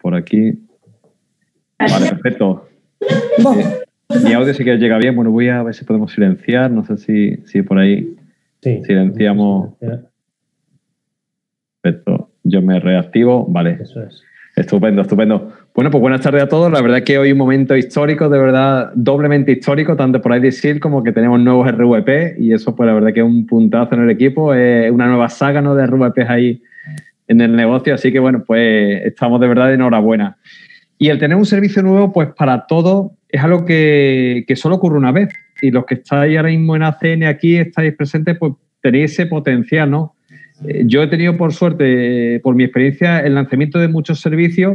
por aquí. Vale, perfecto. Mi audio sí que llega bien. Bueno, voy a ver si podemos silenciar. No sé si por ahí silenciamos. Perfecto. Yo me reactivo. Vale. Eso es. Estupendo, estupendo. Bueno, pues buenas tardes a todos. La verdad es que hoy un momento histórico, de verdad, doblemente histórico, tanto por IDSeal como que tenemos nuevos RVP y eso pues la verdad que es un puntazo en el equipo. Es una nueva saga, ¿no?, de RVPs ahí en el negocio. Así que bueno, pues estamos de verdad de enhorabuena. Y el tener un servicio nuevo, pues para todos es algo que solo ocurre una vez. Y los que estáis ahora mismo en ACN aquí, estáis presentes, pues tenéis ese potencial, ¿no? Yo he tenido, por suerte, por mi experiencia, el lanzamiento de muchos servicios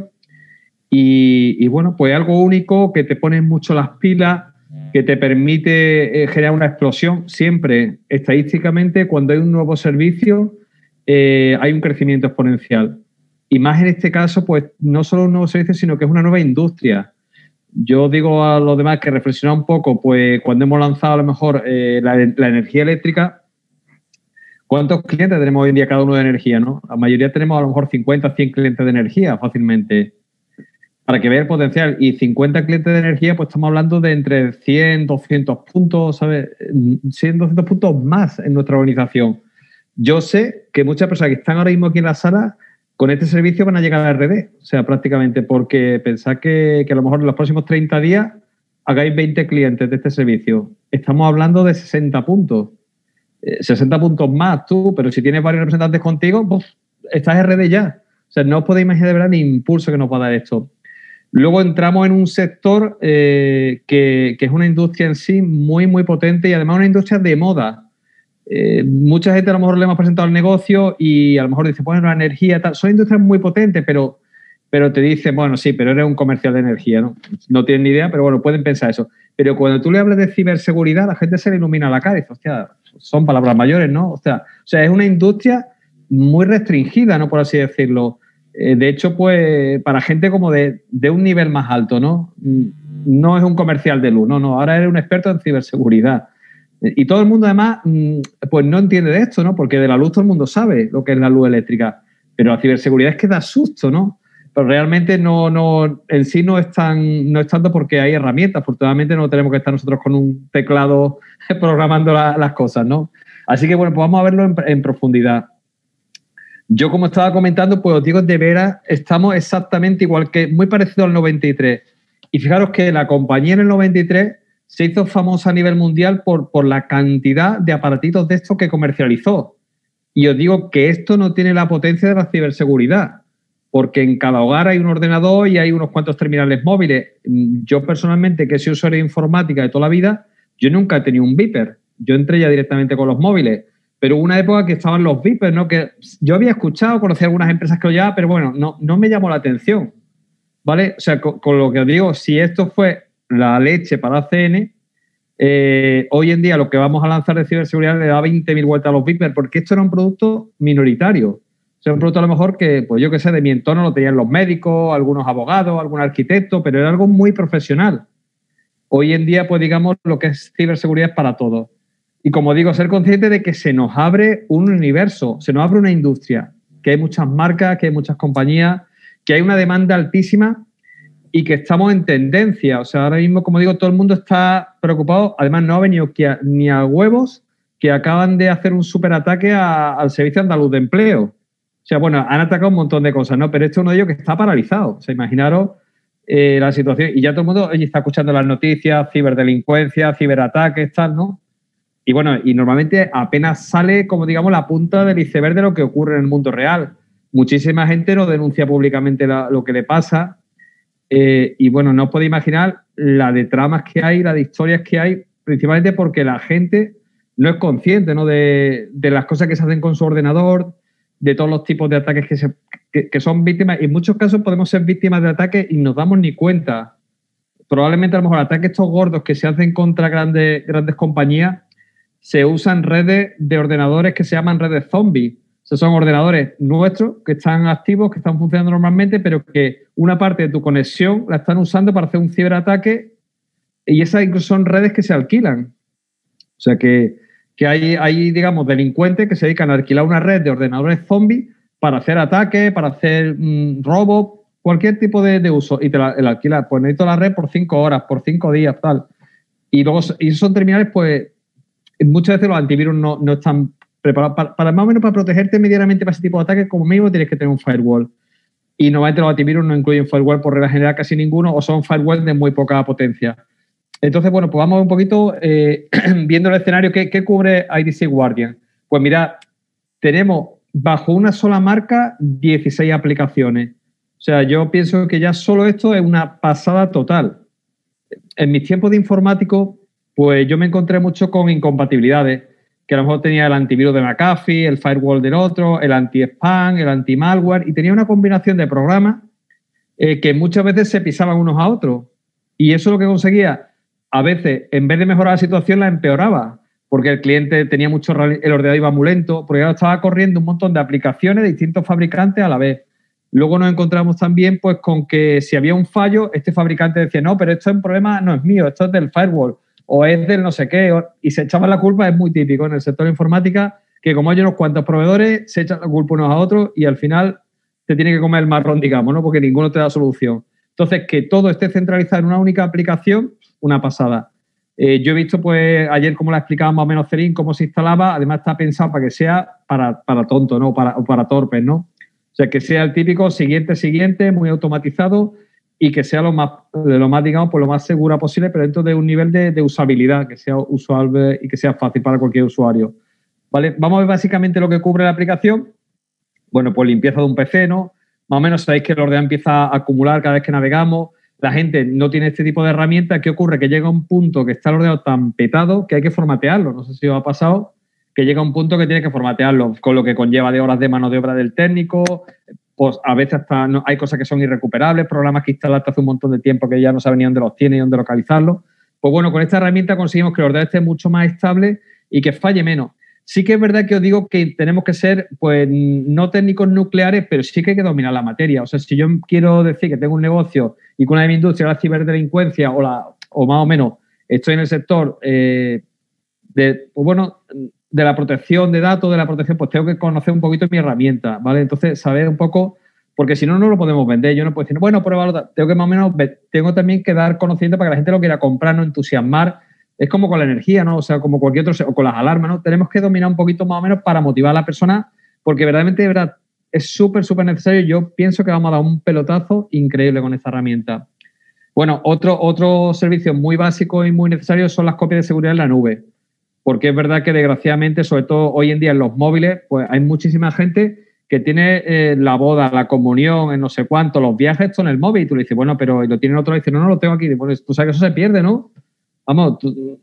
y bueno, pues algo único que te pone mucho las pilas, que te permite generar una explosión. Siempre, estadísticamente, cuando hay un nuevo servicio, hay un crecimiento exponencial. Y más en este caso, pues no solo un nuevo servicio, sino que es una nueva industria. Yo digo a los demás que reflexionar un poco, pues cuando hemos lanzado a lo mejor la energía eléctrica, ¿cuántos clientes tenemos hoy en día cada uno de energía, no? La mayoría tenemos a lo mejor 50, 100 clientes de energía fácilmente. Para que vea el potencial. Y 50 clientes de energía, pues estamos hablando de entre 100, 200 puntos, ¿sabes? 100, 200 puntos más en nuestra organización. Yo sé que muchas personas que están ahora mismo aquí en la sala, con este servicio van a llegar a RD. O sea, prácticamente, porque pensad que a lo mejor en los próximos 30 días hagáis 20 clientes de este servicio. Estamos hablando de 60 puntos. 60 puntos más tú, pero si tienes varios representantes contigo, pues estás RD ya. O sea, no os podéis imaginar de verdad el impulso que nos va a dar esto. Luego entramos en un sector que es una industria en sí muy, muy potente y además una industria de moda. Mucha gente a lo mejor le hemos presentado el negocio y a lo mejor dice, bueno, la energía, tal. Son industrias muy potentes, pero te dicen, bueno, sí, pero eres un comercial de energía, ¿no? No tienen ni idea, pero bueno, pueden pensar eso. Pero cuando tú le hablas de ciberseguridad, la gente se le ilumina la cara y dice, hostia, son palabras mayores, ¿no? O sea, es una industria muy restringida, ¿no?, por así decirlo. De hecho, pues, para gente como de un nivel más alto, ¿no? No es un comercial de luz, no. Ahora eres un experto en ciberseguridad. Y todo el mundo, además, pues no entiende de esto, ¿no? Porque de la luz todo el mundo sabe lo que es la luz eléctrica. Pero la ciberseguridad es que da susto, ¿no? Pero realmente en sí no es tanto porque hay herramientas. Afortunadamente no tenemos que estar nosotros con un teclado programando las cosas, ¿no? Así que, bueno, pues vamos a verlo en profundidad. Yo, como estaba comentando, pues os digo, de veras, estamos exactamente igual que, muy parecido al 93. Y fijaros que la compañía en el 93 se hizo famosa a nivel mundial por la cantidad de aparatitos de estos que comercializó. Y os digo que esto no tiene la potencia de la ciberseguridad, porque en cada hogar hay un ordenador y hay unos cuantos terminales móviles. Yo personalmente, que soy usuario de informática de toda la vida, yo nunca he tenido un beeper. Yo entré ya directamente con los móviles. Pero hubo una época que estaban los beepers, ¿no? Que yo había escuchado, conocía algunas empresas que lo llevaban, pero bueno, no me llamó la atención, ¿vale? O sea, con lo que os digo, si esto fue la leche para ACN, hoy en día lo que vamos a lanzar de ciberseguridad le da 20.000 vueltas a los beepers, porque esto era un producto minoritario. O sea, un producto a lo mejor que, pues yo qué sé, de mi entorno lo tenían los médicos, algunos abogados, algún arquitecto, pero era algo muy profesional. Hoy en día, pues digamos, lo que es ciberseguridad es para todos. Y como digo, ser consciente de que se nos abre un universo, se nos abre una industria, que hay muchas marcas, que hay muchas compañías, que hay una demanda altísima y que estamos en tendencia. O sea, ahora mismo, como digo, todo el mundo está preocupado. Además, no ha venido ni a huevos que acaban de hacer un superataque al Servicio Andaluz de Empleo. O sea, bueno, han atacado un montón de cosas, ¿no? Pero este es uno de ellos que está paralizado. O sea, imaginaros la situación. Y ya todo el mundo está escuchando las noticias, ciberdelincuencia, ciberataques, tal, ¿no? Y bueno, y normalmente apenas sale, como digamos, la punta del iceberg de lo que ocurre en el mundo real. Muchísima gente no denuncia públicamente lo que le pasa. Y bueno, no os podéis imaginar la de tramas que hay, la de historias que hay, principalmente porque la gente no es consciente, ¿no?, de las cosas que se hacen con su ordenador, de todos los tipos de ataques que son víctimas. Y en muchos casos podemos ser víctimas de ataques y nos damos ni cuenta. Probablemente a lo mejor ataques estos gordos que se hacen contra grandes compañías se usan redes de ordenadores que se llaman redes zombies. O sea, son ordenadores nuestros que están activos, que están funcionando normalmente, pero que una parte de tu conexión la están usando para hacer un ciberataque y esas incluso son redes que se alquilan. O sea, que hay, digamos, delincuentes que se dedican a alquilar una red de ordenadores zombies para hacer ataques, para hacer robos, cualquier tipo de uso y te la alquilas, pues necesito la red por 5 horas, por 5 días, tal. Y luego, y esos son terminales, pues muchas veces los antivirus no están preparados para más o menos para protegerte medianamente para ese tipo de ataques. Como mínimo tienes que tener un firewall. Y normalmente los antivirus no incluyen firewall por regla general casi ninguno, o son firewall de muy poca potencia. Entonces, bueno, pues vamos un poquito viendo el escenario. ¿Qué cubre IDC Guardian? Pues mira, tenemos bajo una sola marca 16 aplicaciones. O sea, yo pienso que ya solo esto es una pasada total. En mis tiempos de informático, pues yo me encontré mucho con incompatibilidades, que a lo mejor tenía el antivirus de McAfee, el firewall del otro, el anti-spam, el anti-malware, y tenía una combinación de programas que muchas veces se pisaban unos a otros. Y eso lo que conseguía, a veces, en vez de mejorar la situación, la empeoraba, porque el cliente tenía mucho, el ordenador iba muy lento, porque ya estaba corriendo un montón de aplicaciones de distintos fabricantes a la vez. Luego nos encontramos también pues con que si había un fallo, este fabricante decía, no, pero esto es un problema, no es mío, esto es del firewall, o es del no sé qué, y se echaban la culpa. Es muy típico en el sector de informática, que como hay unos cuantos proveedores, se echan la culpa unos a otros y al final te tiene que comer el marrón, digamos, ¿no? Porque ninguno te da solución. Entonces, que todo esté centralizado en una única aplicación, una pasada. Yo he visto, pues, ayer como la explicaba más o menos Celine, cómo se instalaba. Además, está pensado para que sea para tonto, ¿no? O para torpes, ¿no? O sea, que sea el típico siguiente, muy automatizado y que sea lo más, digamos, pues lo más segura posible, pero dentro de un nivel de usabilidad, que sea usable y que sea fácil para cualquier usuario. ¿Vale? Vamos a ver básicamente lo que cubre la aplicación. Bueno, pues limpieza de un PC, ¿no? Más o menos sabéis que el ordenador empieza a acumular cada vez que navegamos. La gente no tiene este tipo de herramientas. ¿Qué ocurre? Que llega un punto que está el ordenador tan petado que hay que formatearlo. No sé si os ha pasado que llega un punto que tiene que formatearlo, con lo que conlleva de horas de mano de obra del técnico. Pues a veces hasta hay cosas que son irrecuperables, programas que instalaste hace un montón de tiempo que ya no saben ni dónde los tiene y dónde localizarlos. Pues bueno, con esta herramienta conseguimos que el ordenador esté mucho más estable y que falle menos. Sí que es verdad que os digo que tenemos que ser, pues, no técnicos nucleares, pero sí que hay que dominar la materia. O sea, si yo quiero decir que tengo un negocio y que una de mis industrias es la ciberdelincuencia o más o menos estoy en el sector de la protección de datos, de la protección, pues tengo que conocer un poquito mi herramienta, ¿vale? Entonces, saber un poco, porque si no, no lo podemos vender. Yo no puedo decir, bueno, pruébalo. Tengo que más o menos, tengo también que dar conocimiento para que la gente lo quiera comprar, no entusiasmar. Es como con la energía, ¿no? O sea, como cualquier otro, o con las alarmas, ¿no? Tenemos que dominar un poquito más o menos para motivar a la persona, porque verdaderamente, de verdad, es súper, súper necesario. Yo pienso que vamos a dar un pelotazo increíble con esta herramienta. Bueno, otro servicio muy básico y muy necesario son las copias de seguridad en la nube, porque es verdad que desgraciadamente, sobre todo hoy en día en los móviles, pues hay muchísima gente que tiene la boda, la comunión, en no sé cuánto, los viajes, esto en el móvil, y tú le dices, bueno, pero lo tienen otro, y dice, no, lo tengo aquí. Bueno, tú sabes que eso se pierde, ¿no? Vamos,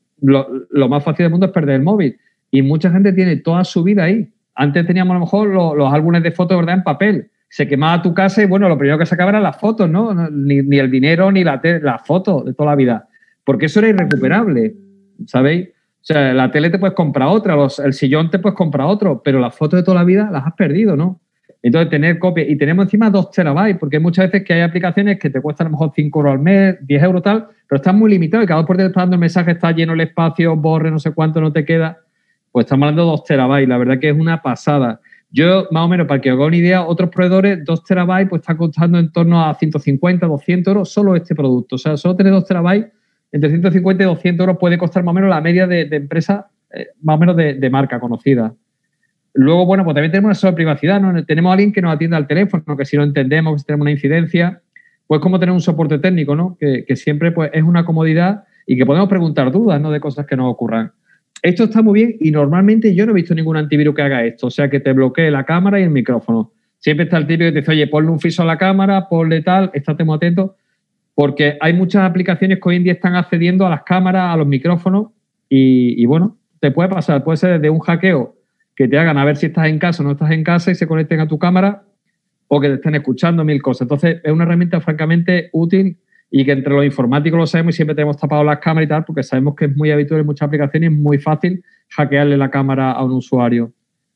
lo más fácil del mundo es perder el móvil. Y mucha gente tiene toda su vida ahí. Antes teníamos a lo mejor los álbumes de fotos, ¿verdad?, en papel. Se quemaba tu casa y, bueno, lo primero que sacaba eran las fotos, ¿no? Ni el dinero ni las fotos de toda la vida. Porque eso era irrecuperable, ¿sabéis? O sea, la tele te puedes comprar otra, el sillón te puedes comprar otro, pero las fotos de toda la vida las has perdido, ¿no? Entonces, tener copias. Y tenemos encima 2 terabytes, porque hay muchas veces que hay aplicaciones que te cuestan a lo mejor 5 euros al mes, 10 euros tal, pero están muy limitados y cada vez por te está dando el mensaje, está lleno el espacio, borre, no sé cuánto, no te queda. Pues estamos hablando de 2 terabytes. La verdad que es una pasada. Yo, más o menos, para que os haga una idea, otros proveedores, 2 terabytes, pues está costando en torno a 150, 200 euros solo este producto. O sea, solo tener 2 terabytes, entre 150 y 200 euros puede costar más o menos la media de empresas, más o menos de marca conocida. Luego, bueno, pues también tenemos una sola privacidad, ¿no? Tenemos a alguien que nos atienda al teléfono, que si lo entendemos, que si tenemos una incidencia, pues como tener un soporte técnico, ¿no? Que siempre pues, es una comodidad y que podemos preguntar dudas, ¿no?, de cosas que nos ocurran. Esto está muy bien y normalmente yo no he visto ningún antivirus que haga esto, o sea, que te bloquee la cámara y el micrófono. Siempre está el típico que te dice, oye, ponle un friso a la cámara, ponle tal, estate muy atento, porque hay muchas aplicaciones que hoy en día están accediendo a las cámaras, a los micrófonos y bueno, te puede pasar, puede ser desde un hackeo que te hagan a ver si estás en casa o no estás en casa y se conecten a tu cámara, o que te estén escuchando, 1000 cosas. Entonces, es una herramienta francamente útil y que entre los informáticos lo sabemos y siempre tenemos tapado las cámaras y tal, porque sabemos que es muy habitual en muchas aplicaciones y es muy fácil hackearle la cámara a un usuario.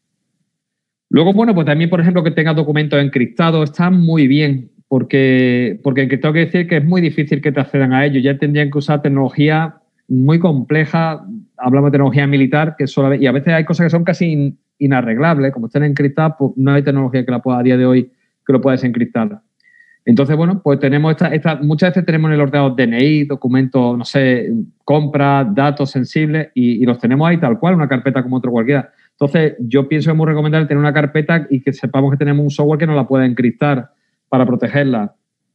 Luego, bueno, pues también, por ejemplo, que tenga documentos encriptados está muy bien, porque encriptado quiere decir que es muy difícil que te accedan a ellos. Ya tendrían que usar tecnología muy compleja, hablamos de tecnología militar, y a veces hay cosas que son casi inarreglables, como están encriptadas, pues no hay tecnología que la pueda a día de hoy que lo pueda desencriptar. Entonces, bueno, pues tenemos muchas veces tenemos en el ordenador DNI, documentos, no sé, compras, datos sensibles y los tenemos ahí tal cual, una carpeta como otro cualquiera. Entonces, yo pienso que es muy recomendable tener una carpeta y que sepamos que tenemos un software que nos la pueda encriptar para protegerla.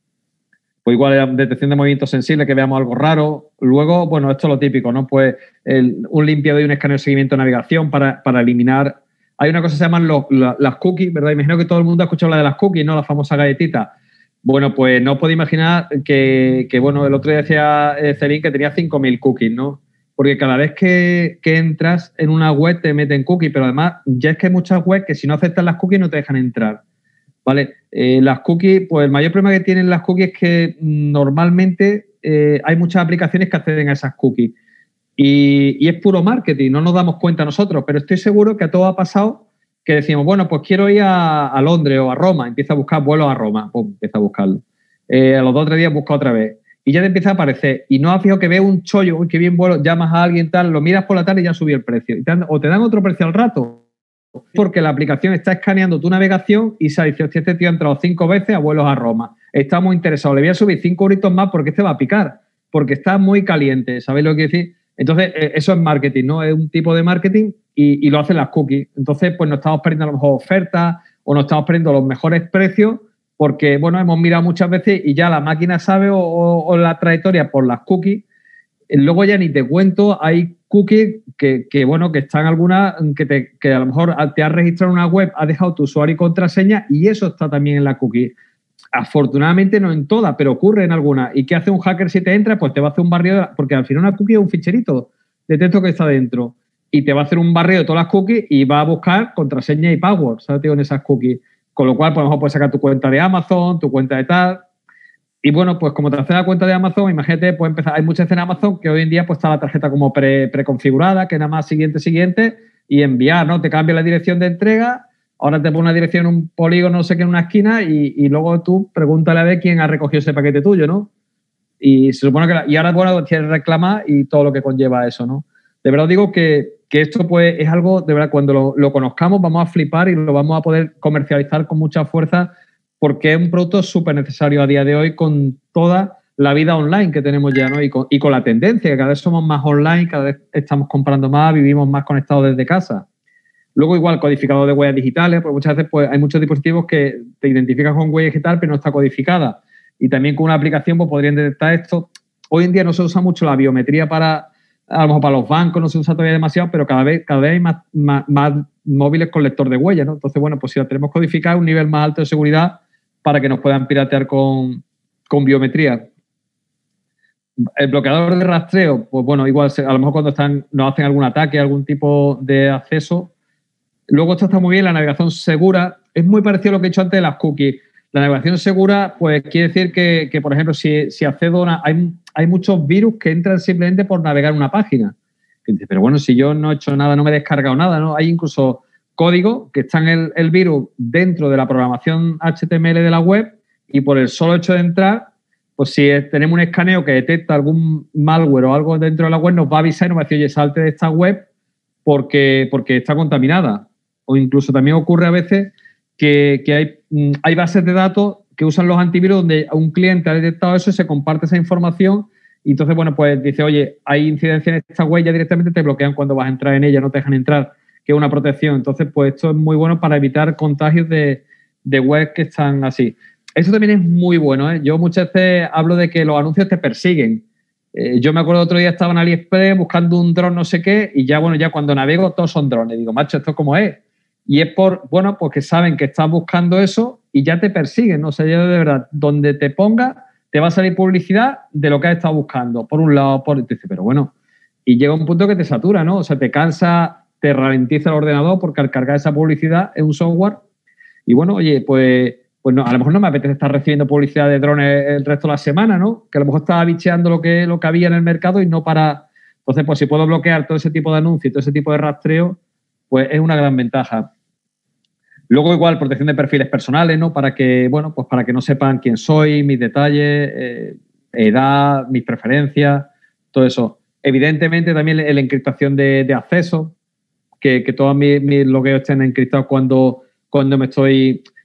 Pues igual detección de movimientos sensibles, que veamos algo raro. Luego, bueno, esto es lo típico, ¿no? Pues un limpiado y un escaneo de seguimiento de navegación para eliminar. Hay una cosa que se llaman las cookies, ¿verdad? Imagino que todo el mundo ha escuchado la de las cookies, ¿no? La famosa galletita. Bueno, pues no os podéis imaginar que bueno, el otro día decía Celín que tenía 5.000 cookies, ¿no? Porque cada vez que entras en una web te meten cookies, pero además ya es que hay muchas webs que si no aceptas las cookies no te dejan entrar. ¿Vale? Las cookies, pues el mayor problema que tienen las cookies es que normalmente hay muchas aplicaciones que acceden a esas cookies y es puro marketing, no nos damos cuenta nosotros, pero estoy seguro que a todos ha pasado que decimos, bueno, pues quiero ir a Londres o a Roma, empieza a buscar vuelos a Roma, empieza a buscarlo. A los 2 o 3 días busca otra vez y ya te empieza a aparecer y no has fijado que ves un chollo, uy, qué bien vuelo, llamas a alguien tal, lo miras por la tarde y ya subió el precio o te dan otro precio al rato. Porque la aplicación está escaneando tu navegación y se dice, hostia, este tío ha entrado 5 veces a vuelos a Roma. Está muy interesado, le voy a subir 5 euritos más porque este va a picar, porque está muy caliente, ¿sabéis lo que quiero decir? Entonces, eso es marketing, ¿no? Es un tipo de marketing y lo hacen las cookies. Entonces, pues nos estamos perdiendo a lo mejor ofertas o nos estamos perdiendo los mejores precios porque, bueno, hemos mirado muchas veces y ya la máquina sabe o la trayectoria por las cookies. Luego ya ni te cuento, hay cookies que bueno, que están algunas que a lo mejor te has registrado en una web, has dejado tu usuario y contraseña y eso está también en la cookie. Afortunadamente no en todas, pero ocurre en algunas. ¿Y qué hace un hacker si te entra? Pues te va a hacer un barrido, porque al final una cookie es un ficherito de texto que está dentro y te va a hacer un barrido de todas las cookies y va a buscar contraseña y password, ¿sabes? En esas cookies. Con lo cual, pues, a lo mejor puedes sacar tu cuenta de Amazon, tu cuenta de tal. Y bueno, pues como te hace la cuenta de Amazon, imagínate, pues empezar. Hay muchas en Amazon que hoy en día pues está la tarjeta como preconfigurada, que nada más siguiente y enviar, ¿no? Te cambia la dirección de entrega, ahora te pone una dirección en un polígono, no sé qué, en una esquina y luego tú pregúntale a ver quién ha recogido ese paquete tuyo, ¿no? Y se supone que... y ahora, bueno, tienes que reclamar y todo lo que conlleva eso, ¿no? De verdad digo que esto pues es algo, de verdad, cuando lo conozcamos vamos a flipar y lo vamos a poder comercializar con mucha fuerza porque es un producto súper necesario a día de hoy con toda la vida online que tenemos ya, ¿no? Y con la tendencia, que cada vez somos más online, cada vez estamos comprando más, vivimos más conectados desde casa. Luego igual codificador de huellas digitales, porque muchas veces pues, hay muchos dispositivos que te identifican con huella digital pero no está codificada. Y también con una aplicación pues, podrían detectar esto. Hoy en día no se usa mucho la biometría a lo mejor para los bancos no se usa todavía demasiado, pero cada vez hay más móviles con lector de huella, ¿no? Entonces, bueno, pues si la tenemos codificada, un nivel más alto de seguridad para que nos puedan piratear con biometría. El bloqueador de rastreo, pues bueno, igual a lo mejor cuando nos hacen algún ataque, algún tipo de acceso. Luego esto está muy bien, la navegación segura. Es muy parecido a lo que he dicho antes de las cookies. La navegación segura, pues quiere decir que por ejemplo, si accedo hay muchos virus que entran simplemente por navegar una página. Pero bueno, si yo no he hecho nada, no me he descargado nada, ¿no? Hay incluso código que está en el virus dentro de la programación HTML de la web y por el solo hecho de entrar, pues si tenemos un escaneo que detecta algún malware o algo dentro de la web, nos va a avisar y nos va a decir, oye, salte de esta web porque está contaminada. O incluso también ocurre a veces que hay bases de datos que usan los antivirus donde un cliente ha detectado eso y se comparte esa información y entonces, bueno, pues dice, oye, hay incidencia en esta web, ya directamente te bloquean cuando vas a entrar en ella, no te dejan entrar, que es una protección. Entonces, pues esto es muy bueno para evitar contagios de webs que están así. Eso también es muy bueno, ¿eh? Yo muchas veces hablo de que los anuncios te persiguen. Yo me acuerdo otro día estaba en AliExpress buscando un dron no sé qué y ya, bueno, ya cuando navego todos son drones. Digo, macho, ¿esto cómo es? Y es bueno, porque saben que estás buscando eso y ya te persiguen, ¿no? O sea, yo de verdad, donde te ponga, te va a salir publicidad de lo que has estado buscando. Por un lado, pero bueno, y llega un punto que te satura, ¿no? O sea, te cansa, te ralentiza el ordenador porque al cargar esa publicidad es un software y bueno, oye, pues no, a lo mejor no me apetece estar recibiendo publicidad de drones el resto de la semana, ¿no? Que a lo mejor estaba bicheando lo que había en el mercado y no para... Entonces, pues si puedo bloquear todo ese tipo de anuncios y todo ese tipo de rastreo, pues es una gran ventaja. Luego igual protección de perfiles personales, ¿no? Para que, bueno, pues para que no sepan quién soy, mis detalles, edad, mis preferencias, todo eso. Evidentemente también la encriptación de acceso, que todos mis logueos estén encriptados cuando me estoy...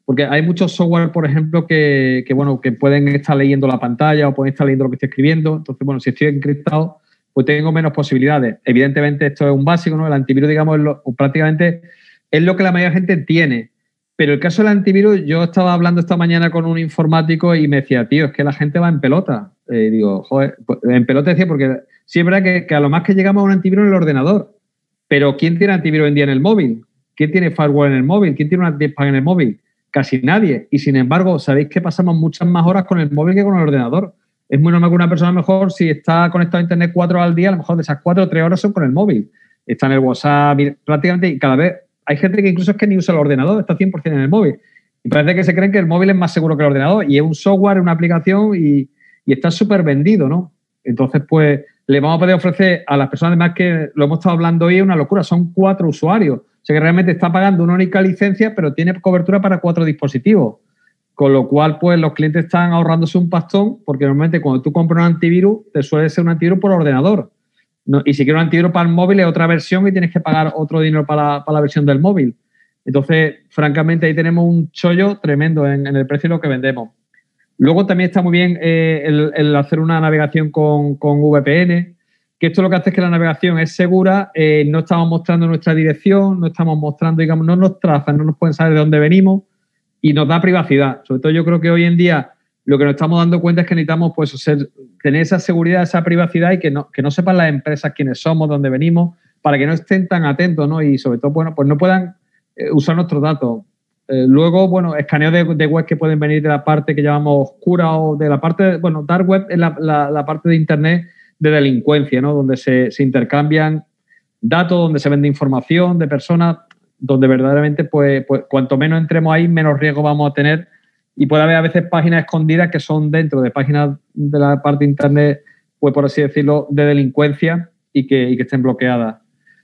porque hay muchos software, por ejemplo, que pueden estar leyendo la pantalla o pueden estar leyendo lo que estoy escribiendo. Entonces, bueno, si estoy encriptado, pues tengo menos posibilidades. Evidentemente, esto es un básico, ¿no? El antivirus, digamos, prácticamente es lo que la mayoría de gente tiene. Pero el caso del antivirus, yo estaba hablando esta mañana con un informático y me decía, tío, es que la gente va en pelota. Digo, joder, pues, en pelota decía, porque sí es verdad que a lo más que llegamos a un antivirus en el ordenador. Pero ¿quién tiene antivirus hoy en día en el móvil? ¿Quién tiene firewall en el móvil? ¿Quién tiene una anti-spam en el móvil? Casi nadie. Y sin embargo, sabéis que pasamos muchas más horas con el móvil que con el ordenador. Es muy normal que una persona, mejor, si está conectado a Internet 4 horas al día, a lo mejor de esas 4 o 3 horas son con el móvil. Está en el WhatsApp, prácticamente, y cada vez hay gente que incluso es que ni usa el ordenador, está 100% en el móvil. Y parece que se creen que el móvil es más seguro que el ordenador. Y es un software, una aplicación y está súper vendido, ¿no? Entonces, pues, le vamos a poder ofrecer a las personas, además que lo hemos estado hablando hoy, una locura. Son 4 usuarios. O sea que realmente está pagando una única licencia, pero tiene cobertura para 4 dispositivos. Con lo cual, pues, los clientes están ahorrándose un pastón, porque normalmente cuando tú compras un antivirus, te suele ser un antivirus por ordenador. No, y si quieres un antivirus para el móvil es otra versión y tienes que pagar otro dinero para la versión del móvil. Entonces, francamente, ahí tenemos un chollo tremendo en el precio de lo que vendemos. Luego también está muy bien el hacer una navegación con VPN, que esto lo que hace es que la navegación es segura, no estamos mostrando nuestra dirección, no estamos mostrando, digamos, no nos trazan, no nos pueden saber de dónde venimos y nos da privacidad. Sobre todo yo creo que hoy en día lo que nos estamos dando cuenta es que necesitamos pues, tener esa seguridad, esa privacidad y que no sepan las empresas quiénes somos, dónde venimos, para que no estén tan atentos, ¿no? Y sobre todo, bueno, pues no puedan usar nuestros datos. Luego, bueno, escaneos de web que pueden venir de la parte que llamamos oscura o de la parte, bueno, dark web es la parte de Internet de delincuencia, ¿no? Donde se intercambian datos, donde se vende información de personas, donde verdaderamente, pues cuanto menos entremos ahí, menos riesgo vamos a tener. Y puede haber a veces páginas escondidas que son dentro de páginas de la parte de Internet, pues por así decirlo, de delincuencia y que estén bloqueadas.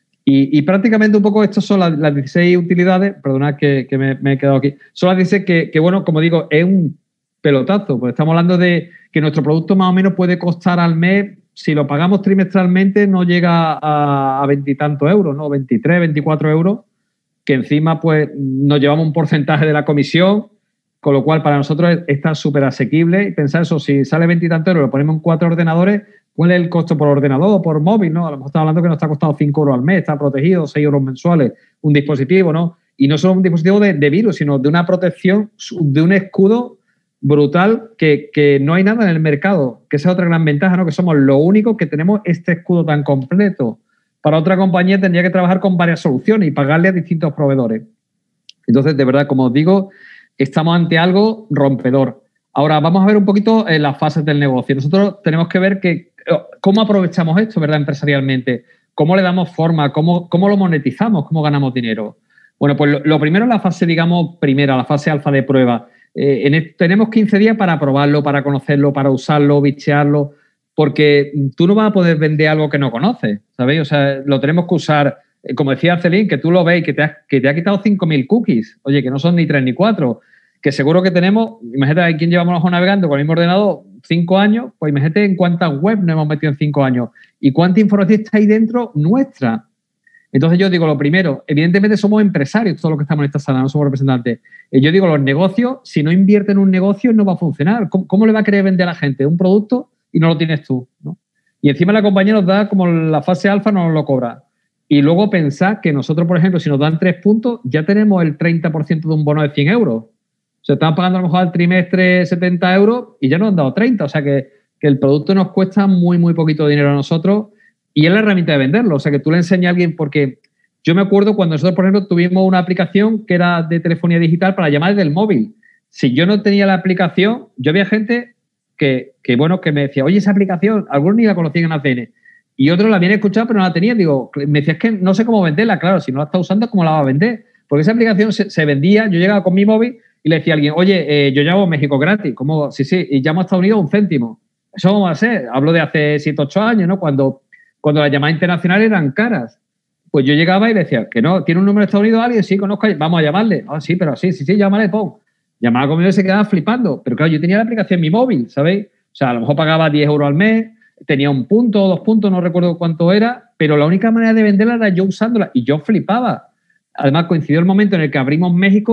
Y prácticamente un poco estas son las 16 utilidades, perdonad que me he quedado aquí, son las 16 que, bueno, como digo, es un pelotazo, porque estamos hablando de que nuestro producto más o menos puede costar al mes, si lo pagamos trimestralmente, no llega a 20 y tantos euros, ¿no? 23, 24 euros, que encima pues nos llevamos un porcentaje de la comisión, con lo cual para nosotros está súper asequible. Y pensar eso, si sale 20 y tantos euros, lo ponemos en 4 ordenadores, ¿cuál es el costo por ordenador o por móvil? ¿No? A lo mejor estamos hablando que nos está costando 5 euros al mes, está protegido, 6 euros mensuales, un dispositivo, ¿no? Y no solo un dispositivo de virus, sino de una protección, de un escudo brutal que no hay nada en el mercado, que esa es otra gran ventaja, ¿no? Que somos los únicos que tenemos este escudo tan completo. Para otra compañía tendría que trabajar con varias soluciones y pagarle a distintos proveedores. Entonces, de verdad, como os digo, estamos ante algo rompedor. Ahora, vamos a ver un poquito las fases del negocio. Nosotros tenemos que ver cómo aprovechamos esto, ¿verdad? Empresarialmente. ¿Cómo le damos forma? ¿Cómo lo monetizamos? ¿Cómo ganamos dinero? Bueno, pues lo primero es la fase, digamos, primera, la fase alfa de prueba. Tenemos 15 días para probarlo, para conocerlo, para usarlo, bichearlo, porque tú no vas a poder vender algo que no conoces, ¿sabéis? O sea, lo tenemos que usar, como decía Celín, que tú lo ves y que te ha quitado 5.000 cookies, oye, que no son ni 3 ni 4, que seguro que tenemos, imagínate, hay quien llevamos navegando con el mismo ordenador 5 años, pues imagínate en cuántas web nos hemos metido en 5 años y cuánta información está ahí dentro nuestra. Entonces yo digo, lo primero, evidentemente somos empresarios, todos los que estamos en esta sala, no somos representantes. Yo digo, los negocios, si no invierten en un negocio, no va a funcionar. ¿Cómo le va a querer vender a la gente un producto y no lo tienes tú, ¿no? Y encima la compañía nos da, como la fase alfa, nos lo cobra. Y luego pensar que nosotros, por ejemplo, si nos dan 3 puntos, ya tenemos el 30% de un bono de 100 euros. O sea, estamos pagando a lo mejor al trimestre 70 euros y ya nos han dado 30. O sea, que el producto nos cuesta muy, muy poquito dinero a nosotros. Y es la herramienta de venderlo. O sea, que tú le enseñas a alguien, porque yo me acuerdo cuando nosotros, por ejemplo, tuvimos una aplicación que era de telefonía digital para llamar desde el móvil. Si yo no tenía la aplicación, yo había gente que me decía, oye, esa aplicación, algunos ni la conocían en ACN. Y otros la habían escuchado, pero no la tenían. Digo, me decía, es que no sé cómo venderla. Claro, si no la está usando, ¿cómo la va a vender? Porque esa aplicación se vendía, yo llegaba con mi móvil y le decía a alguien, oye, yo llamo a México gratis. ¿Cómo? Sí, y llamo a Estados Unidos 1 céntimo. Eso vamos a hacer. Hablo de hace 7, 8 años, ¿no? Cuando las llamadas internacionales eran caras. Pues yo llegaba y decía, que no, ¿tiene un número de Estados Unidos alguien? Sí, conozco, vamos a llamarle. Ah, sí, pero sí, llámale, pon. Llamaba conmigo y se quedaba flipando. Pero claro, yo tenía la aplicación en mi móvil, ¿sabéis? O sea, a lo mejor pagaba 10 euros al mes, tenía 1 punto o 2 puntos, no recuerdo cuánto era, pero la única manera de venderla era yo usándola y yo flipaba. Además, coincidió el momento en el que abrimos México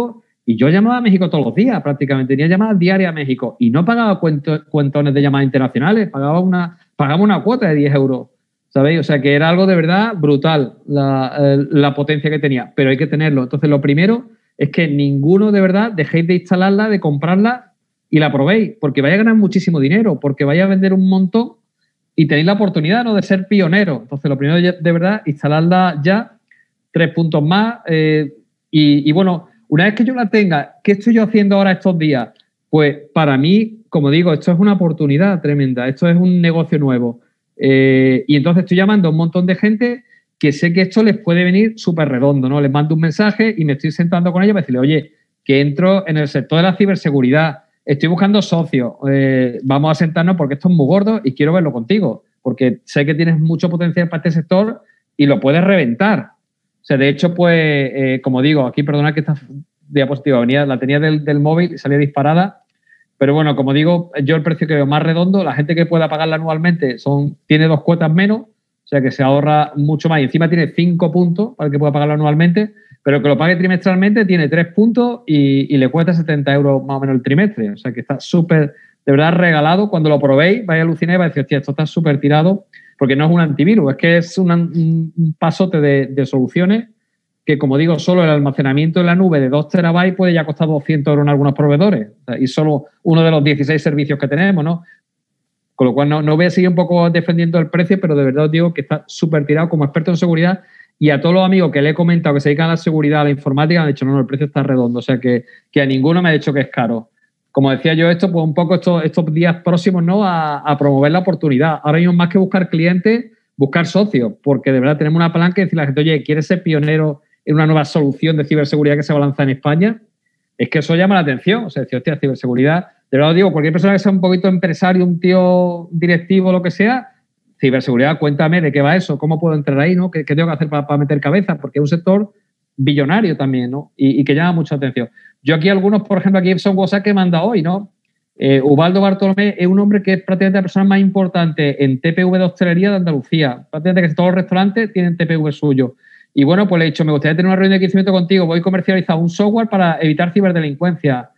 Y yo llamaba a México todos los días, prácticamente. Tenía llamadas diarias a México y no pagaba cuentones de llamadas internacionales, pagaba una cuota de 10 euros, ¿sabéis? O sea, que era algo de verdad brutal la potencia que tenía, pero hay que tenerlo. Entonces, lo primero es que ninguno de verdad dejéis de instalarla, de comprarla y la probéis, porque vais a ganar muchísimo dinero, porque vais a vender un montón y tenéis la oportunidad, ¿no?, de ser pioneros. Entonces, lo primero de verdad, instalarla ya, 3 puntos más. Y bueno, una vez que yo la tenga, ¿qué estoy yo haciendo ahora estos días? Pues para mí, como digo, esto es una oportunidad tremenda, esto es un negocio nuevo. Y entonces estoy llamando a un montón de gente que sé que esto les puede venir súper redondo, ¿no? Les mando un mensaje y me estoy sentando con ellos para decirle, oye, que entro en el sector de la ciberseguridad, estoy buscando socios, vamos a sentarnos porque esto es muy gordo y quiero verlo contigo, porque sé que tienes mucho potencial para este sector y lo puedes reventar. O sea, de hecho, pues, como digo, aquí, perdona que esta diapositiva la tenía del móvil y salía disparada, pero bueno, como digo, yo el precio que veo más redondo, la gente que pueda pagarla anualmente tiene 2 cuotas menos, o sea que se ahorra mucho más y encima tiene 5 puntos para el que pueda pagarlo anualmente, pero el que lo pague trimestralmente tiene 3 puntos y le cuesta 70 euros más o menos el trimestre, o sea que está súper, de verdad, regalado. Cuando lo probéis vais a alucinar y vais a decir, hostia, esto está súper tirado, porque no es un antivirus, es que es un pasote de soluciones que, como digo, solo el almacenamiento en la nube de 2 terabytes puede ya costar 200 euros en algunos proveedores. O sea, y solo uno de los 16 servicios que tenemos, ¿no? Con lo cual no voy a seguir un poco defendiendo el precio, pero de verdad os digo que está súper tirado como experto en seguridad. Y a todos los amigos que le he comentado que se dedican a la seguridad, a la informática, me han dicho, no, el precio está redondo. O sea, que a ninguno me ha dicho que es caro. Como decía yo, esto, pues un poco estos días próximos, ¿no?, a promover la oportunidad. Ahora mismo, más que buscar clientes, buscar socios, porque de verdad tenemos una palanca y decirle a la gente, oye, ¿quieres ser pionero en una nueva solución de ciberseguridad que se va a lanzar en España? Es que eso llama la atención. O sea, decir, hostia, ciberseguridad, de verdad os digo, cualquier persona que sea un poquito empresario, un tío directivo, lo que sea, ciberseguridad, cuéntame de qué va eso, cómo puedo entrar ahí, ¿no? ¿Qué tengo que hacer para meter cabeza? Porque es un sector billonario también, ¿no? Y que llama mucha atención. Yo aquí algunos, por ejemplo, aquí son WhatsApp que he mandado hoy, ¿no? Ubaldo Bartolomé es un hombre que es prácticamente la persona más importante en TPV de hostelería de Andalucía. Prácticamente que todos los restaurantes tienen TPV suyo. Y bueno, pues le he dicho, me gustaría tener una reunión de crecimiento contigo. Voy a comercializar un software para evitar ciberdelincuencia.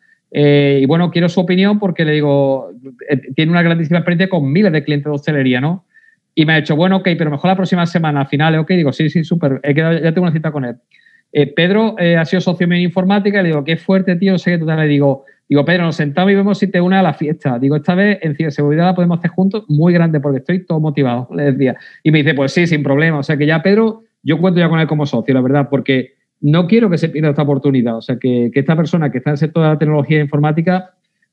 Y bueno, quiero su opinión porque le digo, tiene una grandísima experiencia con miles de clientes de hostelería, ¿no? Y me ha dicho, bueno, ok, pero mejor la próxima semana, a finales, ok. Digo, sí, súper. Ya tengo una cita con él. Pedro ha sido socio mío en informática y le digo, qué fuerte, tío, sé que tú te le digo, Pedro, nos sentamos y vemos si te unes a la fiesta. Digo, esta vez en ciberseguridad la podemos hacer juntos, muy grande, porque estoy todo motivado, le decía. Y me dice, pues sí, sin problema. O sea que ya, Pedro, yo cuento ya con él como socio, la verdad, porque no quiero que se pierda esta oportunidad. O sea, que esta persona que está en el sector de la tecnología e informática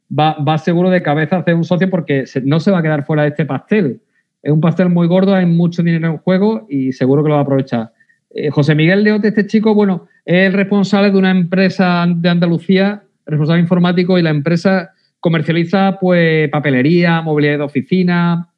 va seguro de cabeza a hacer un socio porque no se va a quedar fuera de este pastel. Es un pastel muy gordo, hay mucho dinero en juego y seguro que lo va a aprovechar. José Miguel Leote, este chico, bueno, es el responsable de una empresa de Andalucía, responsable informático, y la empresa comercializa pues papelería, mobiliario de oficina,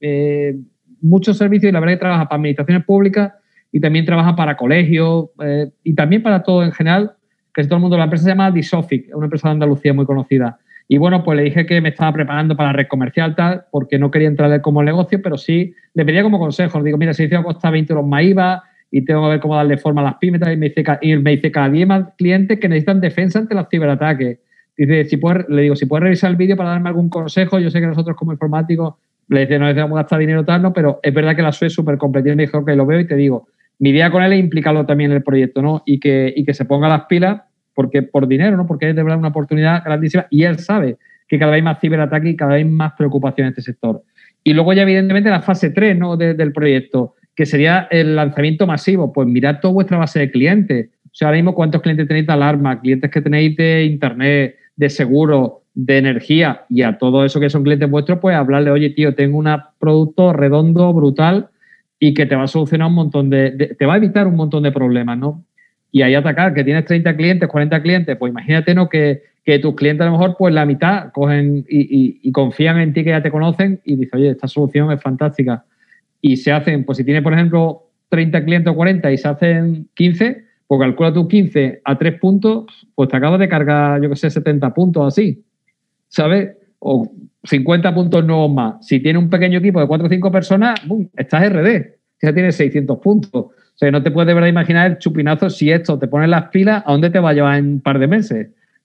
muchos servicios, y la verdad que trabaja para administraciones públicas y también trabaja para colegios y también para todo en general, que todo el mundo. La empresa se llama Disofic, es una empresa de Andalucía muy conocida. Y bueno, pues le dije que me estaba preparando para la red comercial tal, porque no quería entrar como negocio, pero sí le pedía como consejo. Digo, mira, si dice que cuesta 20 euros más IVA y tengo que ver cómo darle forma a las pymes, y me dice cada día más clientes que necesitan defensa ante los ciberataques. Dice, le digo, si puedes revisar el vídeo para darme algún consejo. Yo sé que nosotros como informáticos le dice, no necesitamos gastar dinero tal, ¿no? Pero es verdad que la SUE es súper completa. Y me dijo, ok, lo veo y te digo, mi idea con él es implicarlo también en el proyecto, ¿no? Y que se ponga las pilas porque por dinero, ¿no? Porque es de verdad una oportunidad grandísima y él sabe que cada vez hay más ciberataques y cada vez hay más preocupación en este sector. Y luego ya evidentemente la fase 3, ¿no?, del proyecto, que sería el lanzamiento masivo. Pues mirad toda vuestra base de clientes. O sea, ahora mismo cuántos clientes tenéis de alarma, clientes que tenéis de internet, de seguro, de energía, y a todo eso que son clientes vuestros, pues hablarle, oye, tío, tengo un producto redondo, brutal, y que te va a solucionar un montón te va a evitar un montón de problemas, ¿no? Y ahí atacar, que tienes 30 clientes, 40 clientes, pues imagínate, ¿no?, que tus clientes a lo mejor, pues la mitad cogen y confían en ti, que ya te conocen, y dicen, oye, esta solución es fantástica. Y se hacen, pues si tienes, por ejemplo, 30 clientes o 40 y se hacen 15, pues calcula tus 15 a 3 puntos, pues te acabas de cargar, yo que sé, 70 puntos así, ¿sabes? O 50 puntos nuevos más. Si tienes un pequeño equipo de 4 o 5 personas, ¡bum!, estás RD, ya tienes 600 puntos. O sea, no te puedes de verdad imaginar el chupinazo si esto te pones las pilas, ¿a dónde te va a llevar en un par de meses?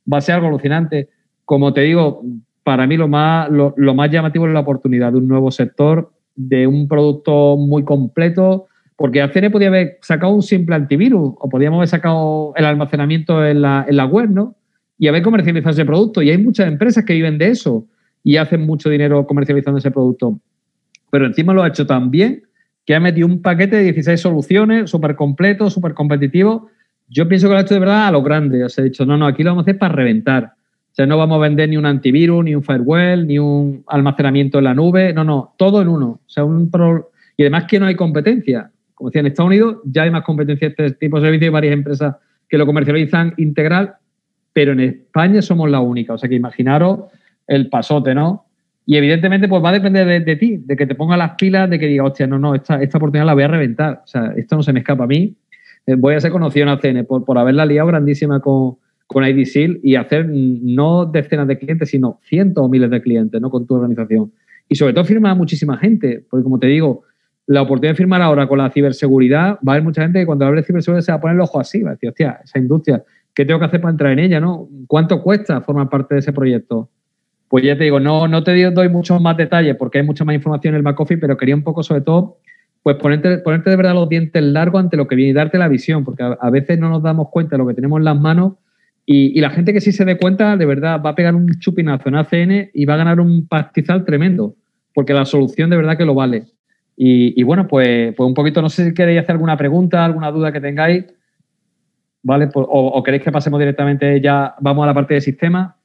va a ser algo alucinante. Como te digo, para mí lo más llamativo es la oportunidad de un nuevo sector, de un producto muy completo, porque Acene podía haber sacado un simple antivirus o podíamos haber sacado el almacenamiento en la web, ¿no? Y haber comercializado ese producto. Y hay muchas empresas que viven de eso y hacen mucho dinero comercializando ese producto. Pero encima lo ha hecho tan bien que ha metido un paquete de 16 soluciones, súper completo, súper competitivo. Yo pienso que lo ha hecho de verdad a lo grande. O sea, he dicho, no, aquí lo vamos a hacer para reventar. O sea, no vamos a vender ni un antivirus, ni un firewall, ni un almacenamiento en la nube. No, todo en uno. O sea, y además que no hay competencia. Como decía, en Estados Unidos ya hay más competencia de este tipo de servicios y varias empresas que lo comercializan integral, pero en España somos la única. O sea, que imaginaros el pasote, ¿no? Y evidentemente pues va a depender de ti, de que te pongas las pilas, de que digas, hostia, no, esta oportunidad la voy a reventar. O sea, esto no se me escapa a mí. Voy a ser conocido en ACN por haberla liado grandísima con IDSeal y hacer no decenas de clientes, sino cientos o miles de clientes, ¿no? Con tu organización. Y sobre todo firmar a muchísima gente, porque como te digo, la oportunidad de firmar ahora con la ciberseguridad, va a haber mucha gente que cuando hable de ciberseguridad se va a poner el ojo así, va a decir, hostia, esa industria, ¿qué tengo que hacer para entrar en ella, no? ¿Cuánto cuesta formar parte de ese proyecto? Pues ya te digo, no te doy muchos más detalles porque hay mucha más información en el back office, pero quería un poco, sobre todo, pues ponerte de verdad los dientes largos ante lo que viene y darte la visión, porque a veces no nos damos cuenta de lo que tenemos en las manos y la gente que sí se dé cuenta, de verdad, va a pegar un chupinazo en ACN y va a ganar un pastizal tremendo, porque la solución de verdad que lo vale. Y bueno, pues un poquito, no sé si queréis hacer alguna pregunta, alguna duda que tengáis, ¿vale? O queréis que pasemos directamente ya, vamos a la parte de sistema.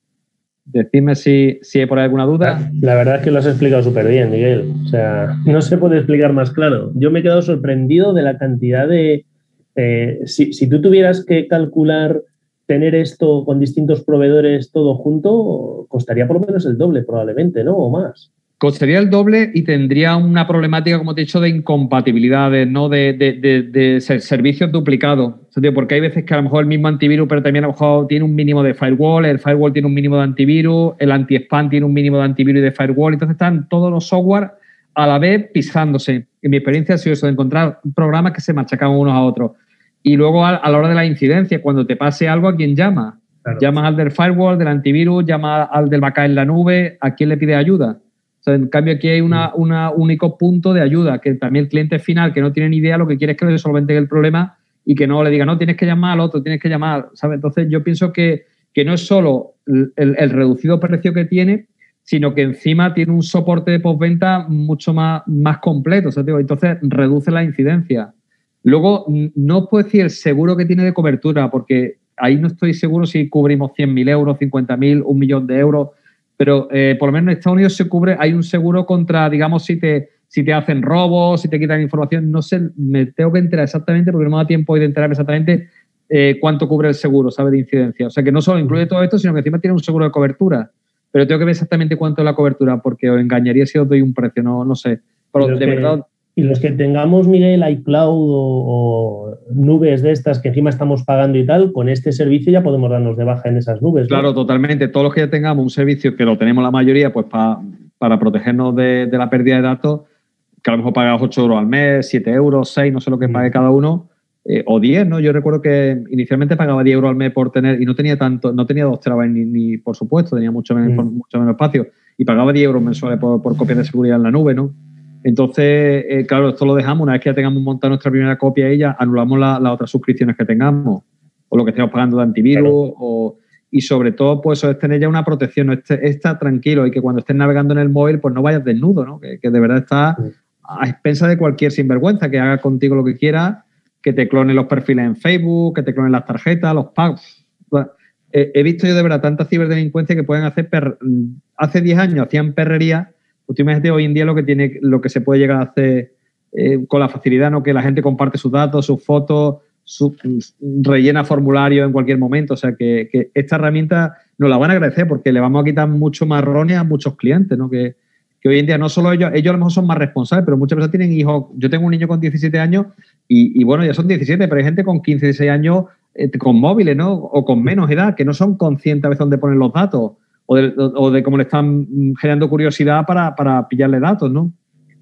Decidme si hay por ahí alguna duda. La verdad es que lo has explicado súper bien, Miguel. O sea, no se puede explicar más claro. Yo me he quedado sorprendido de la cantidad de... si tú tuvieras que calcular tener esto con distintos proveedores todo junto, costaría por lo menos el doble probablemente, ¿no? O más. Costaría el doble y tendría una problemática, como te he dicho, de incompatibilidades, ¿no? De servicios duplicados. O sea, porque hay veces que a lo mejor el mismo antivirus, pero también a lo mejor tiene un mínimo de firewall, el firewall tiene un mínimo de antivirus, el anti-spam tiene un mínimo de antivirus y de firewall. Entonces están todos los software a la vez pisándose. En mi experiencia ha sido eso, de encontrar programas que se machacan unos a otros. Y luego a la hora de la incidencia, cuando te pase algo, ¿a quién llamas? Claro. Llamas al del firewall, del antivirus, llamas al del backup en la nube, ¿a quién le pide ayuda? O sea, en cambio, aquí hay un único punto de ayuda, que también el cliente final, que no tiene ni idea, lo que quiere es que le solventen el problema y que no le diga, no, tienes que llamar al otro, tienes que llamar, ¿sabes? Entonces, yo pienso que no es solo el reducido precio que tiene, sino que encima tiene un soporte de postventa mucho más completo. O sea, digo, entonces, reduce la incidencia. Luego, no puedo decir el seguro que tiene de cobertura, porque ahí no estoy seguro si cubrimos 100.000 euros, 50.000, 1 millón de euros. Pero por lo menos en Estados Unidos se cubre, hay un seguro contra, digamos, si te hacen robos, si te quitan información. No sé, me tengo que enterar exactamente porque no me da tiempo hoy de enterarme exactamente cuánto cubre el seguro, ¿sabes? De incidencia. O sea, que no solo incluye todo esto, sino que encima tiene un seguro de cobertura. Pero tengo que ver exactamente cuánto es la cobertura porque os engañaría si os doy un precio, no sé. Pero de verdad... Y los que tengamos, Miguel, iCloud o nubes de estas que encima estamos pagando y tal, con este servicio ya podemos darnos de baja en esas nubes, ¿no? Claro, totalmente. Todos los que ya tengamos un servicio, que lo tenemos la mayoría, pues para protegernos de la pérdida de datos, que a lo mejor pagas 8 euros al mes, 7 euros, 6, no sé lo que pague cada uno, o 10, ¿no? Yo recuerdo que inicialmente pagaba 10 euros al mes por tener, y no tenía 2 terabytes ni por supuesto, tenía mucho menos espacio, y pagaba 10 euros mensuales por copias de seguridad en la nube, ¿no? Entonces, claro, esto lo dejamos, una vez que ya tengamos montada nuestra primera copia de ella, anulamos las otras suscripciones que tengamos, o lo que estemos pagando de antivirus, claro. Y sobre todo, pues eso es tener ya una protección, no está tranquilo y que cuando estés navegando en el móvil, pues no vayas desnudo, ¿no? Que de verdad está a expensas de cualquier sinvergüenza, que haga contigo lo que quiera, que te clone los perfiles en Facebook, que te clonen las tarjetas, los pagos. He visto yo de verdad tanta ciberdelincuencia que pueden hacer, hace 10 años hacían perrería. Tú imagínate hoy en día lo que se puede llegar a hacer con la facilidad, ¿no? Que la gente comparte sus datos, sus fotos, rellena formularios en cualquier momento. O sea, que esta herramienta nos la van a agradecer porque le vamos a quitar mucho marrones a muchos clientes, ¿no? Que hoy en día no solo ellos a lo mejor son más responsables, pero muchas veces tienen hijos. Yo tengo un niño con 17 años y bueno, ya son 17, pero hay gente con 15, 16 años con móviles, ¿no? O con menos edad, que no son conscientes a veces dónde ponen los datos. O de cómo le están generando curiosidad para pillarle datos, ¿no?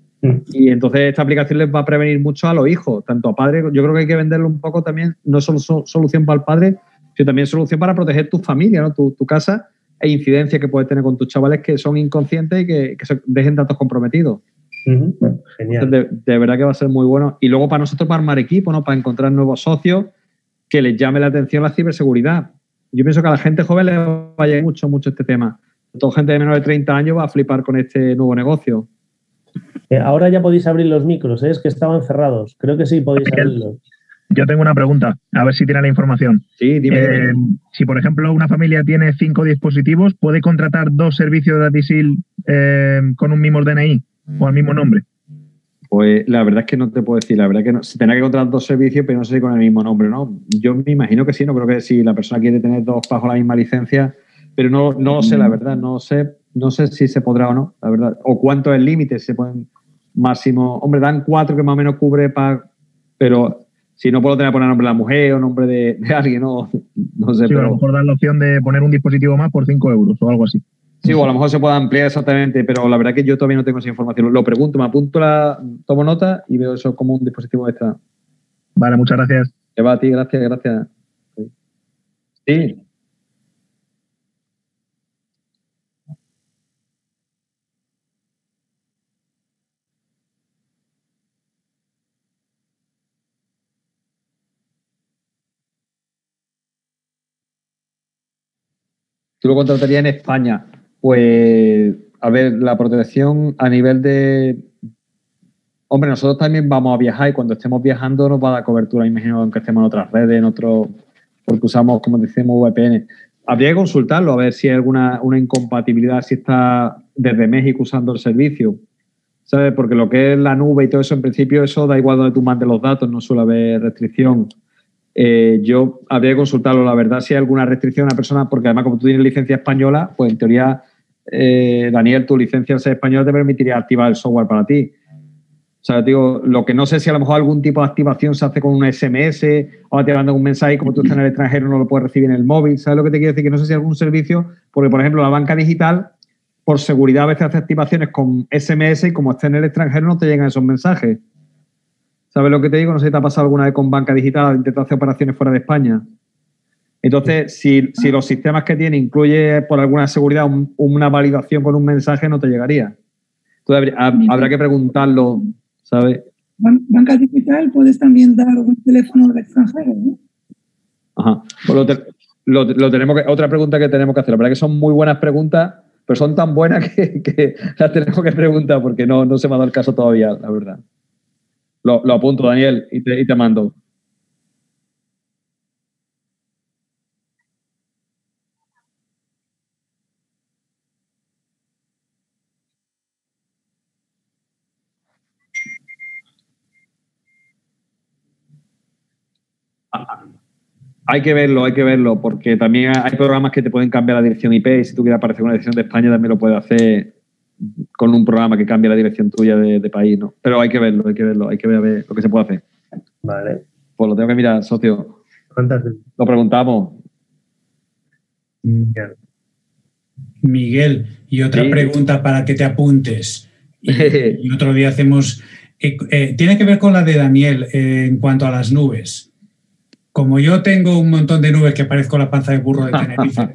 Y entonces esta aplicación les va a prevenir mucho a los hijos, tanto a padres. Yo creo que hay que venderlo un poco también, no solo solución para el padre, sino también solución para proteger tu familia, ¿no? Tu casa e incidencias que puedes tener con tus chavales que son inconscientes y que se dejen datos comprometidos. Genial. Entonces, de verdad que va a ser muy bueno. Y luego para nosotros, para armar equipo, ¿no? Para encontrar nuevos socios que les llame la atención la ciberseguridad. Yo pienso que a la gente joven le va a llegar mucho este tema. Toda gente de menos de 30 años va a flipar con este nuevo negocio. Ahora ya podéis abrir los micros, ¿eh? Es que estaban cerrados. Creo que sí podéis abrirlos. Yo tengo una pregunta, a ver si tiene la información. Sí, dime. Si, por ejemplo, una familia tiene 5 dispositivos, ¿puede contratar 2 servicios de Adisil con un mismo DNI o al mismo nombre? Pues la verdad es que no te puedo decir. La verdad es que no. Se tendrá que contratar 2 servicios, pero no sé si con el mismo nombre, ¿no? Yo me imagino que sí. No creo que si la persona quiere tener 2 bajo la misma licencia, pero no lo sé, la verdad. No sé si se podrá o no, la verdad. O cuánto es el límite, si se pueden máximo. Hombre, dan 4 que más o menos cubre pero si no puedo tener que poner nombre de la mujer o nombre de alguien, no sé. Sí, pero a lo mejor dan la opción de poner un dispositivo más por 5 euros o algo así. Sí, o a lo mejor se puede ampliar exactamente, pero la verdad que yo todavía no tengo esa información. Lo pregunto, me apunto, tomo nota y veo eso como un dispositivo extra. Vale, muchas gracias. Te va a ti, gracias. Sí. ¿Tú lo contratarías en España? Pues, a ver, la protección a nivel de... Hombre, nosotros también vamos a viajar y cuando estemos viajando nos va a dar cobertura, imagino, aunque estemos en otras redes, porque usamos, como decimos, VPN. Habría que consultarlo, a ver si hay alguna incompatibilidad, si está desde México usando el servicio, ¿sabes? Porque lo que es la nube y todo eso, en principio, eso da igual donde tú mandes los datos, no suele haber restricción. Yo habría que consultarlo, la verdad, si hay alguna restricción a una persona, porque además como tú tienes licencia española, pues en teoría, Daniel, tu licencia al ser española te permitiría activar el software para ti. O sea, digo, lo que no sé si a lo mejor algún tipo de activación se hace con un SMS o te mandan un mensaje y como tú estás en el extranjero no lo puedes recibir en el móvil. ¿Sabes lo que te quiero decir? Que no sé si algún servicio, porque por ejemplo la banca digital, por seguridad a veces hace activaciones con SMS y como estás en el extranjero no te llegan esos mensajes. ¿Sabes lo que te digo? No sé si te ha pasado alguna vez con banca digital, intentar hacer operaciones fuera de España. Entonces, si los sistemas que tiene incluye por alguna seguridad una validación con un mensaje, no te llegaría. Entonces, habrá que preguntarlo, ¿sabes? Banca digital puedes también dar un teléfono del extranjero, ¿no? Ajá. Pues lo tenemos que, otra pregunta que tenemos que hacer. La verdad que son muy buenas preguntas, pero son tan buenas que las tenemos que preguntar porque no se me ha dado el caso todavía, la verdad. Lo apunto, Daniel, y te mando. Hay que verlo, porque también hay programas que te pueden cambiar la dirección IP y si tú quieres aparecer una dirección de España también lo puedes hacer con un programa que cambie la dirección tuya de país, ¿no? Pero hay que verlo, hay que ver a ver lo que se puede hacer. Vale. Pues lo tengo que mirar, socio. ¿Cuántas? Lo preguntamos. Miguel, y otra pregunta para que te apuntes. Y otro día hacemos... tiene que ver con la de Daniel en cuanto a las nubes. Como yo tengo un montón de nubes que parezco la panza de burro de Tenerife,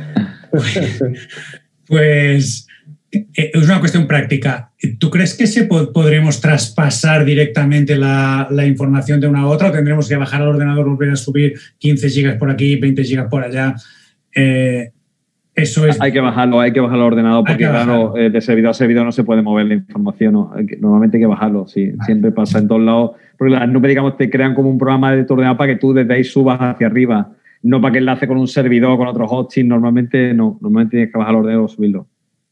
pues es una cuestión práctica. ¿Tú crees que podremos traspasar directamente la información de una a otra o tendremos que bajar al ordenador, volver a subir 15 gigas por aquí, 20 gigas por allá? Eso es... Hay que bajarlo al ordenador porque claro, de servidor a servidor no se puede mover la información, ¿no? Normalmente hay que bajarlo, sí. Siempre pasa en todos lados. Porque las nubes, digamos, te crean como un programa de tu ordenador para que tú desde ahí subas hacia arriba. No para que enlace con un servidor, con otro hosting. Normalmente no. Normalmente tienes que bajar el ordenador o subirlo.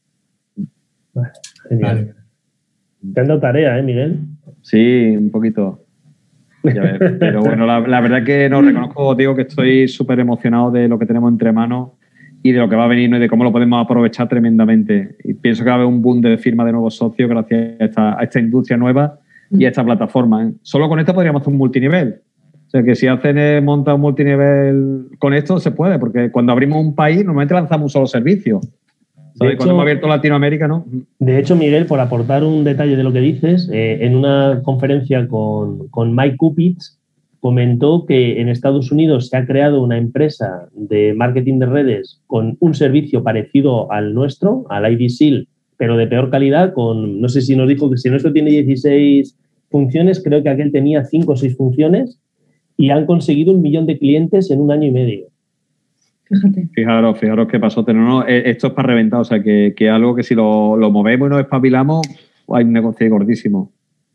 Genial. Vale. Te han dado tarea, Miguel? Sí, un poquito. Ya ves. Pero bueno, la verdad que no reconozco, digo que estoy súper emocionado de lo que tenemos entre manos y de lo que va a venir, ¿no? Y de cómo lo podemos aprovechar tremendamente. Y pienso que va a haber un boom de firma de nuevos socios gracias a esta industria nueva y a esta plataforma, ¿eh? Solo con esto podríamos hacer un multinivel. O sea, que si monta un multinivel con esto, se puede, porque cuando abrimos un país, normalmente lanzamos un solo servicio. Cuando hemos abierto Latinoamérica, ¿no? De hecho, Miguel, por aportar un detalle de lo que dices, en una conferencia con Mike Kupitz, comentó que en Estados Unidos se ha creado una empresa de marketing de redes con un servicio parecido al nuestro, al IDSeal, pero de peor calidad, con, no sé si nos dijo que si nuestro tiene 16 funciones, creo que aquel tenía 5 o 6 funciones y han conseguido 1 millón de clientes en 1 año y medio. Fíjate. Fijaros qué pasó. Esto es para reventar, o sea, que algo que si lo movemos y nos espabilamos, hay un negocio gordísimo.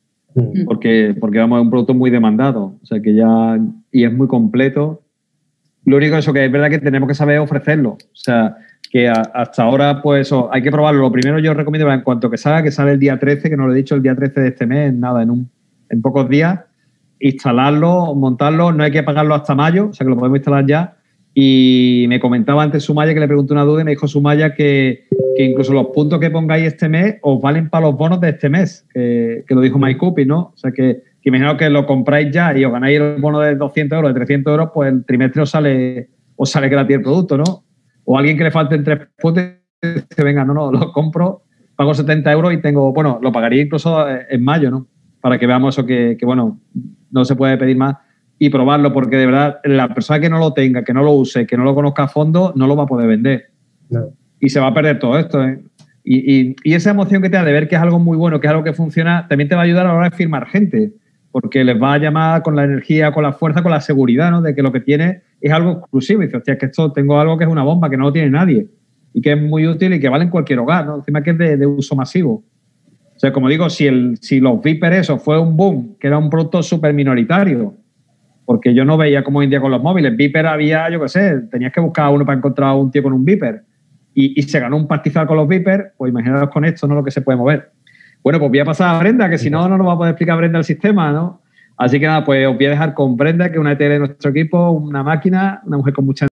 Porque vamos, es un producto muy demandado, o sea que ya, y es muy completo. Lo único eso que es verdad que tenemos que saber ofrecerlo, o sea que hasta ahora pues eso, hay que probarlo. Lo primero yo recomiendo en cuanto que sale el día 13, que no lo he dicho, el día 13 de este mes, nada, en pocos días, instalarlo, montarlo, no hay que pagarlo hasta mayo, o sea que lo podemos instalar ya. Y me comentaba antes Sumaya, que le pregunté una duda y me dijo Sumaya que incluso los puntos que pongáis este mes os valen para los bonos de este mes, que lo dijo MyCoopy, ¿no? O sea que imagino que lo compráis ya y os ganáis el bono de 200 euros, de 300 euros, pues el trimestre os sale gratis el producto, ¿no? O alguien que le falten 3 puntos y dice, venga, no, lo compro, pago 70 euros y tengo, bueno, lo pagaría incluso en mayo, ¿no? Para que veamos eso que bueno, no se puede pedir más. Y probarlo, porque de verdad la persona que no lo tenga, que no lo use, que no lo conozca a fondo, no lo va a poder vender. No. Y se va a perder todo esto, ¿eh? Y esa emoción que te da de ver que es algo muy bueno, que es algo que funciona, también te va a ayudar a la hora de firmar gente, porque les va a llamar con la energía, con la fuerza, con la seguridad, ¿no? De que lo que tiene es algo exclusivo. Y dices, hostia, es que esto tengo algo que es una bomba, que no lo tiene nadie y que es muy útil y que vale en cualquier hogar, ¿no? Encima que es de uso masivo. O sea, como digo, si los Viper eso fue un boom, que era un producto súper minoritario, porque yo no veía como hoy en día con los móviles. Viper había, yo qué sé, tenías que buscar uno para encontrar a un tío con un Viper. Y se ganó un pastizal con los Viper, pues imaginaos con esto, ¿no? Lo que se puede mover. Bueno, pues voy a pasar a Brenda, que si no nos va a poder explicar Brenda el sistema, ¿no? Así que nada, pues os voy a dejar con Brenda, que es una ETL de nuestro equipo, una máquina, una mujer con mucha